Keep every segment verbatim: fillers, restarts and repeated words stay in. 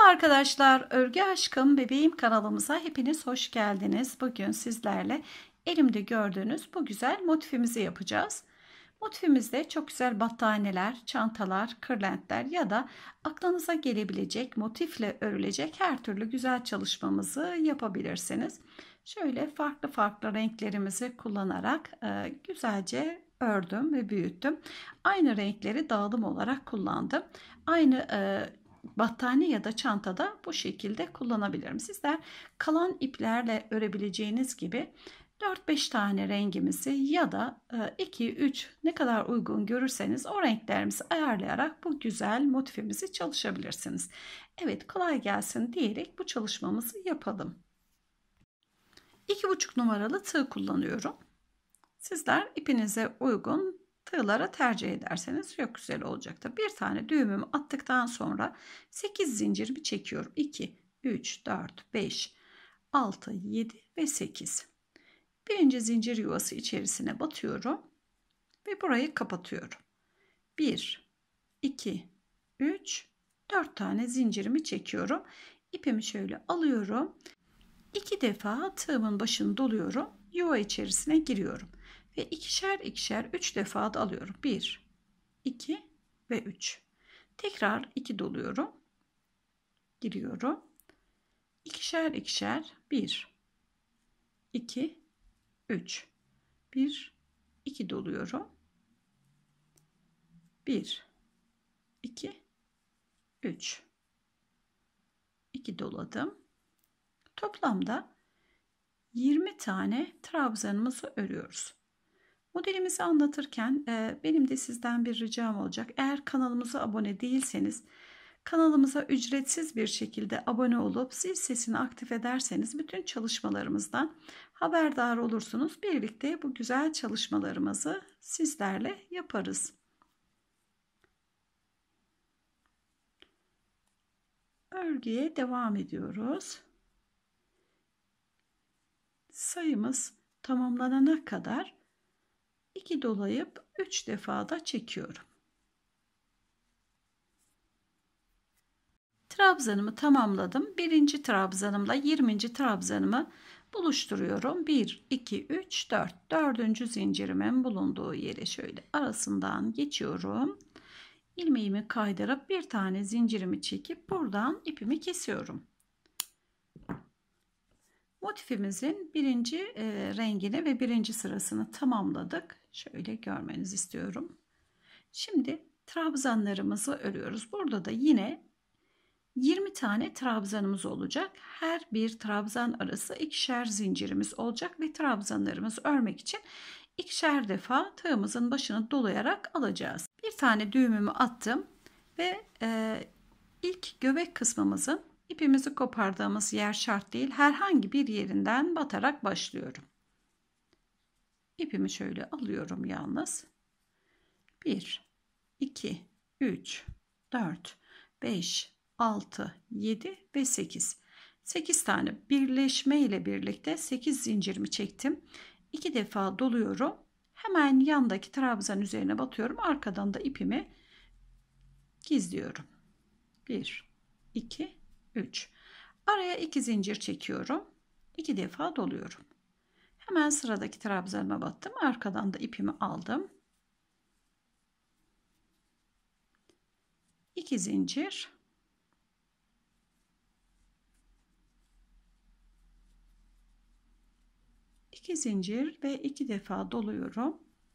arkadaşlar, Örgü Aşkım Bebeğim kanalımıza hepiniz hoş geldiniz. Bugün sizlerle elimde gördüğünüz bu güzel motifimizi yapacağız. Motifimizde çok güzel battaniyeler, çantalar, kırlentler ya da aklınıza gelebilecek motifle örülecek her türlü güzel çalışmamızı yapabilirsiniz. Şöyle farklı farklı renklerimizi kullanarak e, güzelce ördüm ve büyüttüm. Aynı renkleri dağılım olarak kullandım. Aynı e, battaniye ya da çantada bu şekilde kullanabilirim. Sizler kalan iplerle örebileceğiniz gibi dört beş tane rengimizi ya da iki üç ne kadar uygun görürseniz o renklerimizi ayarlayarak bu güzel motifimizi çalışabilirsiniz. Evet, kolay gelsin diyerek bu çalışmamızı yapalım. iki buçuk numaralı tığ kullanıyorum. Sizler ipinize uygun tığlara tercih ederseniz çok güzel olacaktır. Bir tane düğümümü attıktan sonra sekiz zincirimi çekiyorum. iki, üç, dört, beş, altı, yedi ve sekiz. Birinci zincir yuvası içerisine batıyorum ve burayı kapatıyorum. bir, iki, üç, dört tane zincirimi çekiyorum. İpimi şöyle alıyorum. iki defa tığımın başını doluyorum. Yuva içerisine giriyorum. Ve ikişer ikişer üç defa da alıyorum. bir, iki ve üç. Tekrar iki doluyorum. Giriyorum. İkişer ikişer bir, iki, üç. bir, iki doluyorum. bir, iki, üç. iki doladım. Toplamda yirmi tane trabzanımızı örüyoruz. Modelimizi anlatırken e, benim de sizden bir ricam olacak. Eğer kanalımıza abone değilseniz kanalımıza ücretsiz bir şekilde abone olup zil sesini aktif ederseniz bütün çalışmalarımızdan haberdar olursunuz. Birlikte bu güzel çalışmalarımızı sizlerle yaparız. Örgüye devam ediyoruz. Sayımız tamamlanana kadar iki dolayıp üç defa da çekiyorum. Trabzanımı tamamladım. Birinci trabzanımla yirminci trabzanımı buluşturuyorum. bir, iki, üç, dört. Dördüncü zincirimin bulunduğu yere şöyle arasından geçiyorum. İlmeğimi kaydırıp bir tane zincirimi çekip buradan ipimi kesiyorum. Motifimizin birinci e, rengini ve birinci sırasını tamamladık. Şöyle görmenizi istiyorum. Şimdi trabzanlarımızı örüyoruz. Burada da yine yirmi tane trabzanımız olacak. Her bir trabzan arası ikişer zincirimiz olacak ve trabzanlarımızı örmek için ikişer defa tığımızın başını dolayarak alacağız. Bir tane düğümümü attım ve e, ilk göbek kısmımızın ipimizi kopardığımız yer şart değil. Herhangi bir yerinden batarak başlıyorum. İpimi şöyle alıyorum yalnız. bir, iki, üç, dört, beş, altı, yedi ve sekiz. sekiz tane birleşme ile birlikte sekiz zincirimi çektim. iki defa doluyorum. Hemen yandaki trabzan üzerine batıyorum. Arkadan da ipimi gizliyorum. bir, iki, üç. Araya iki zincir çekiyorum. iki defa doluyorum. Hemen sıradaki trabzanıma battım. Arkadan da ipimi aldım. iki zincir. iki zincir ve iki defa doluyorum.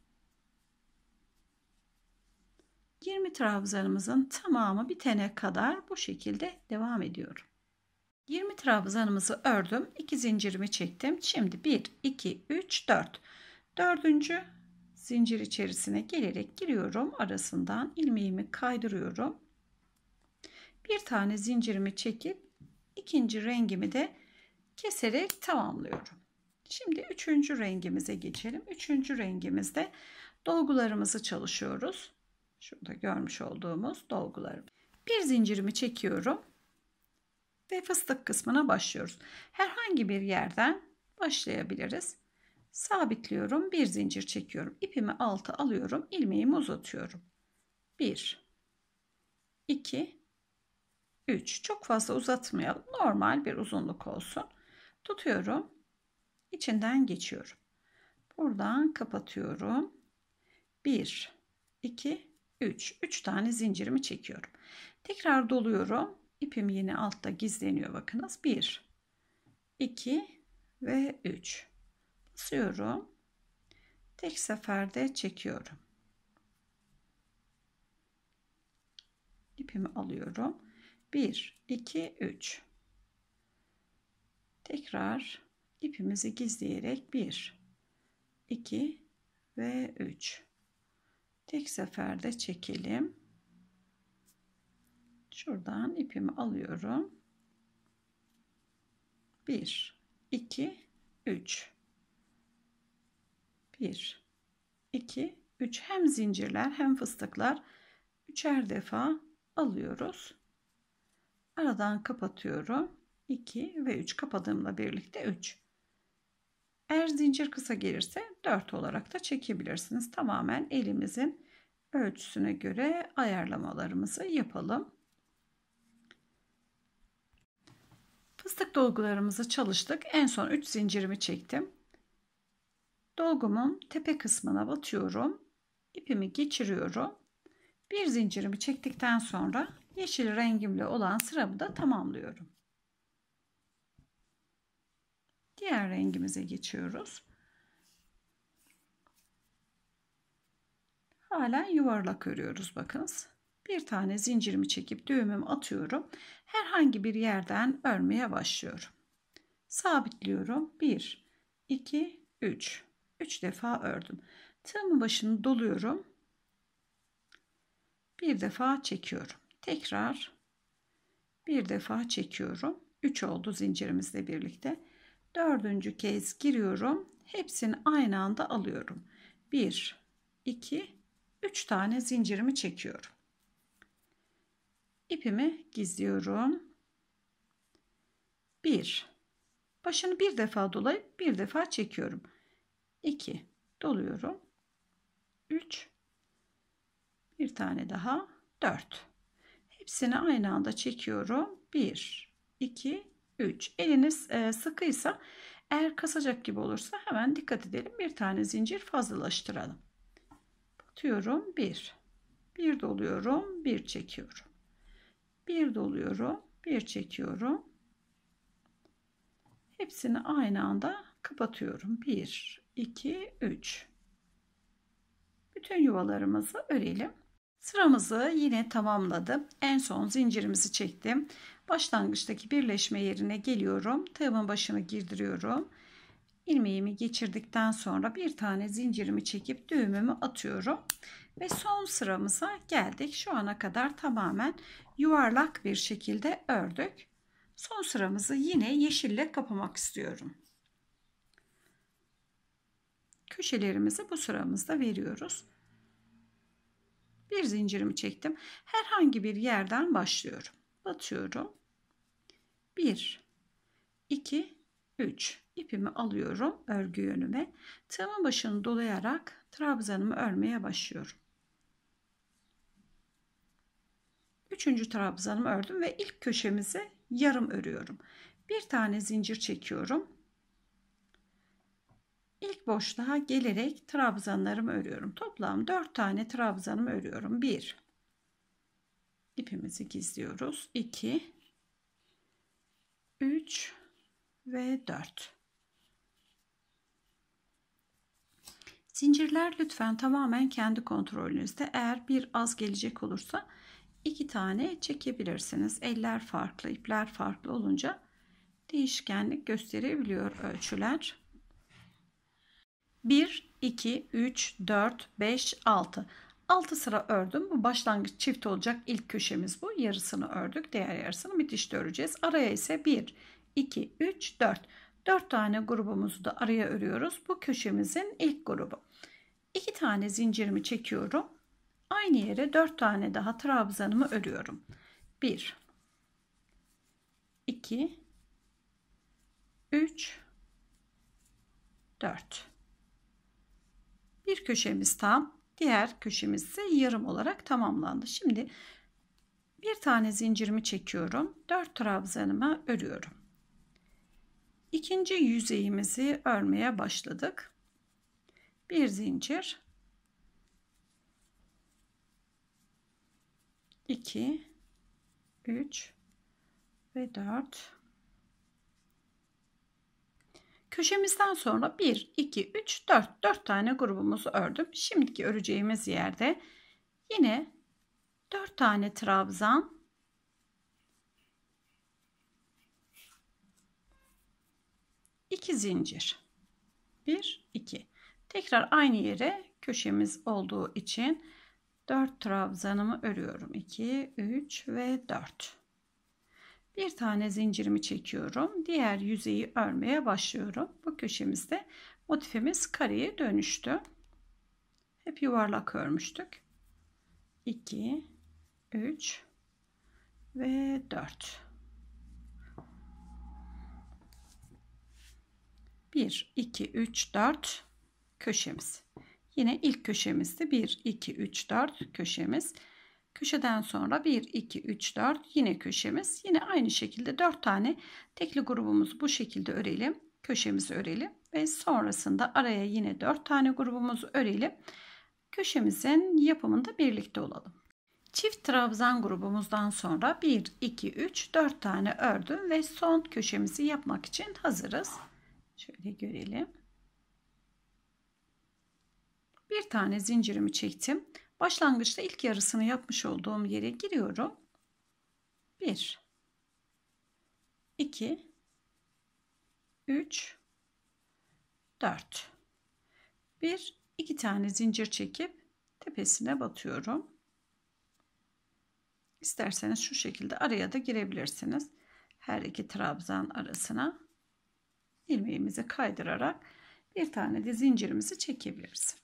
yirmi trabzanımızın tamamı bitene kadar bu şekilde devam ediyorum. yirmi trabzanımızı ördüm. iki zincirimi çektim. Şimdi bir, iki, üç, dört. dördüncü zincir içerisine gelerek giriyorum. Arasından ilmeğimi kaydırıyorum. Bir tane zincirimi çekip ikinci rengimi de keserek tamamlıyorum. Şimdi üçüncü rengimize geçelim. Üçüncü rengimizde dolgularımızı çalışıyoruz. Şurada görmüş olduğumuz dolgularım. Bir zincirimi çekiyorum ve fıstık kısmına başlıyoruz. Herhangi bir yerden başlayabiliriz. Sabitliyorum. Bir zincir çekiyorum. İpimi alta alıyorum. İlmeğimi uzatıyorum. bir, iki, üç. Çok fazla uzatmayalım. Normal bir uzunluk olsun. Tutuyorum. İçinden geçiyorum. Buradan kapatıyorum. bir, iki, üç. üç tane zincirimi çekiyorum. Tekrar doluyorum. İpim yine altta gizleniyor bakınız. bir, iki ve üç. Basıyorum. Tek seferde çekiyorum. İpimi alıyorum. bir, iki, üç. Tekrar ipimizi gizleyerek bir, iki ve üç. Tek seferde çekelim. Şuradan ipimi alıyorum. bir, iki, üç. bir, iki, üç. Hem zincirler hem fıstıklar üçer defa alıyoruz. Aradan kapatıyorum. iki ve üç, kapadığımla birlikte üç. Eğer zincir kısa gelirse dört olarak da çekebilirsiniz. Tamamen elimizin ölçüsüne göre ayarlamalarımızı yapalım. Fıstık dolgularımızı çalıştık. En son üç zincirimi çektim. Dolgumun tepe kısmına batıyorum. İpimi geçiriyorum. Bir zincirimi çektikten sonra yeşil rengimle olan sıramı da tamamlıyorum. Diğer rengimize geçiyoruz. Halen yuvarlak örüyoruz bakınız. Bir tane zincirimi çekip düğümümü atıyorum. Herhangi bir yerden örmeye başlıyorum. Sabitliyorum. bir, iki, üç. üç defa ördüm. Tığımın başını doluyorum. Bir defa çekiyorum. Tekrar bir defa çekiyorum. üç oldu zincirimizle birlikte. Dördüncü kez giriyorum. Hepsini aynı anda alıyorum. bir, iki, üç tane zincirimi çekiyorum. İpimi gizliyorum. bir. Başını bir defa dolayıp bir defa çekiyorum. iki. Doluyorum. üç. Bir tane daha. dört. Hepsini aynı anda çekiyorum. bir, iki, üç. Eliniz sıkıysa, eğer kasacak gibi olursa hemen dikkat edelim. Bir tane zincir fazlalaştıralım. Batıyorum. bir. bir doluyorum. bir çekiyorum. bir doluyorum. bir çekiyorum. Hepsini aynı anda kapatıyorum. bir, iki, üç. Bütün yuvalarımızı örelim. Sıramızı yine tamamladım. En son zincirimizi çektim. Başlangıçtaki birleşme yerine geliyorum. Tığımın başını girdiriyorum. İlmeğimi geçirdikten sonra bir tane zincirimi çekip düğümümü atıyorum. Ve son sıramıza geldik. Şu ana kadar tamamen yuvarlak bir şekilde ördük. Son sıramızı yine yeşille kapamak istiyorum. Köşelerimizi bu sıramızda veriyoruz. Bir zincirimi çektim. Herhangi bir yerden başlıyorum. Batıyorum. bir, iki, üç. İpimi alıyorum örgü yönüme. Tığımın başını dolayarak trabzanımı örmeye başlıyorum. Üçüncü trabzanımı ördüm ve ilk köşemizi yarım örüyorum. Bir tane zincir çekiyorum. İlk boşluğa gelerek trabzanlarımı örüyorum. Toplam dört tane trabzanımı örüyorum. bir. İpimizi gizliyoruz. iki, üç ve dört. Zincirler lütfen tamamen kendi kontrolünüzde. Eğer bir az gelecek olursa iki tane çekebilirsiniz. Eller farklı, ipler farklı olunca değişkenlik gösterebiliyor ölçüler. bir, iki, üç, dört, beş, altı. altı sıra ördüm. Bu başlangıç çift olacak. İlk köşemiz bu. Yarısını ördük. Diğer yarısını bitişte öreceğiz. Araya ise bir, iki, üç, dört. dört tane grubumuzu da araya örüyoruz. Bu köşemizin ilk grubu. iki tane zincirimi çekiyorum. Aynı yere dört tane daha trabzanımı örüyorum. bir, iki, üç, dört. Bir köşemiz tam, diğer köşemiz ise yarım olarak tamamlandı. Şimdi Bir tane zincirimi çekiyorum. dört trabzanımı örüyorum. İkinci yüzeyimizi örmeye başladık. Bir zincir, iki, üç ve dört. Köşemizden sonra bir, iki, üç, dört. dört tane grubumuzu ördüm. Şimdiki öreceğimiz yerde yine dört tane trabzan, iki zincir, bir, iki. Tekrar aynı yere köşemiz olduğu için dört trabzanımı örüyorum. iki, üç ve dört. Bir tane zincirimi çekiyorum. Diğer yüzeyi örmeye başlıyorum. Bu köşemizde motifimiz kareye dönüştü. Hep yuvarlak örmüştük. iki, üç ve dört. bir, iki, üç, dört köşemiz. Yine ilk köşemizde bir, iki, üç, dört köşemiz. Köşeden sonra bir, iki, üç, dört yine köşemiz. Yine aynı şekilde dört tane tekli grubumuzu bu şekilde örelim. Köşemizi örelim ve sonrasında araya yine dört tane grubumuzu örelim. Köşemizin yapımında birlikte olalım. Çift trabzan grubumuzdan sonra bir, iki, üç, dört tane ördüm ve son köşemizi yapmak için hazırız. Şöyle görelim. Bir tane zincirimi çektim. Başlangıçta ilk yarısını yapmış olduğum yere giriyorum. bir, iki, üç, dört. bir, iki tane zincir çekip tepesine batıyorum. İsterseniz şu şekilde araya da girebilirsiniz. Her iki trabzan arasına ilmeğimizi kaydırarak bir tane de zincirimizi çekebiliriz.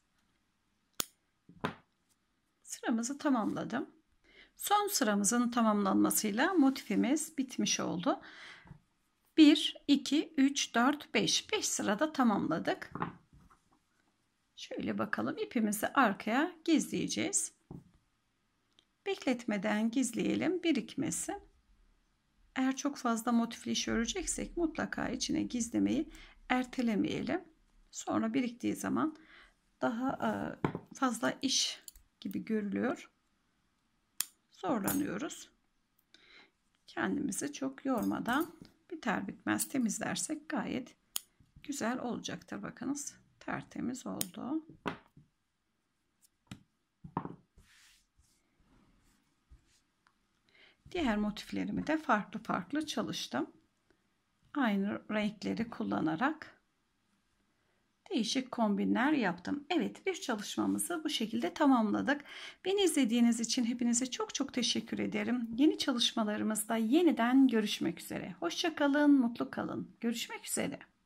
Sıramızı tamamladım. Son sıramızın tamamlanmasıyla motifimiz bitmiş oldu. bir, iki, üç, dört, beş. beş sırada tamamladık. Şöyle bakalım, ipimizi arkaya gizleyeceğiz. Bekletmeden gizleyelim, birikmesin. Eğer çok fazla motifli iş öreceksek mutlaka içine gizlemeyi ertelemeyelim. Sonra biriktiği zaman daha fazla iş gibi görülüyor. Zorlanıyoruz. Kendimizi çok yormadan biter bitmez temizlersek gayet güzel olacaktır. Bakınız, tertemiz oldu. Diğer motiflerimi de farklı farklı çalıştım. Aynı renkleri kullanarak değişik kombinler yaptım. Evet, bir çalışmamızı bu şekilde tamamladık. Beni izlediğiniz için hepinize çok çok teşekkür ederim. Yeni çalışmalarımızda yeniden görüşmek üzere. Hoşça kalın, mutlu kalın. Görüşmek üzere.